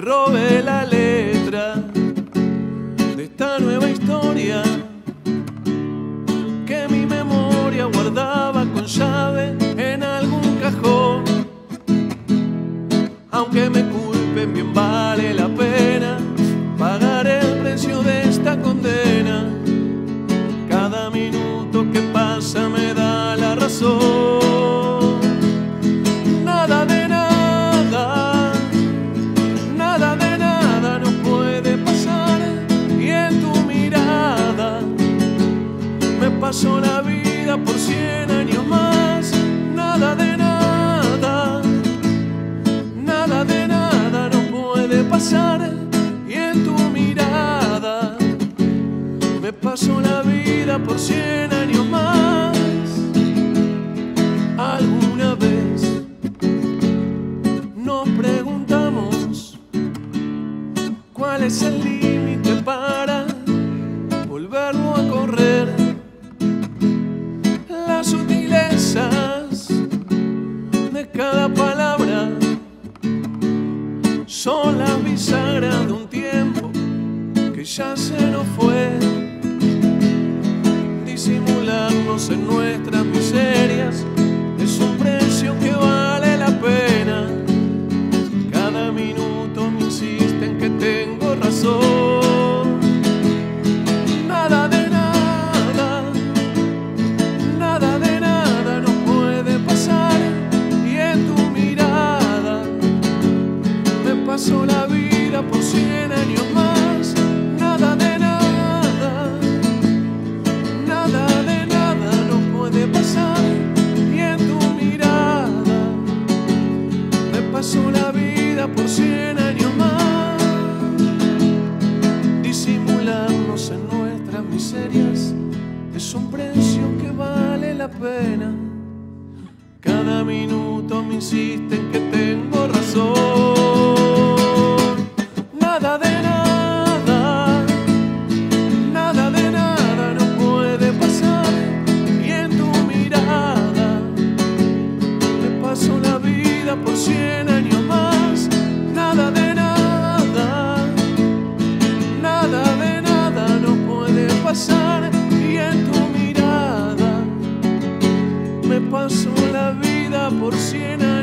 robé la letra de esta nueva historia que mi memoria guardaba con llave en algún cajón. Aunque me culpen, bien vale la pena pagar el precio de esta condena. Cada minuto que pasa me da la razón. Nada de nada, nada de nada no puede pasar. Y en tu mirada me pasó la vida por 100 años más. Nada de nada, nada de nada no puede pasar. Y en tu mirada me pasó la vida por 100 años más. Alguna vez nos preguntamos cuál es el límite para volverlo a correr. Las sutilezas de cada palabra son las bisagras de un tiempo que ya se nos fue. Disimularnos en nuestras miserias es un precio que vale la pena. Cada minuto me insisten que tengo razón. Nada de nada, nada de nada no puede pasar. Y en tu mirada me pasó la vida por 100 años más. Nada de nada, nada de nada no puede pasar. Y en tu mirada me pasó la vida por 100 años más. Disimularnos en nuestras miserias es un precio que vale la pena. Cada minuto me insisten que tengo razón. Nada de nada, nada de nada no puede pasar. Y en tu mirada me pasó la vida por 100 años más. Nada de nada, nada de nada no puede pasar. Y en tu mirada me pasó la vida por 100 años.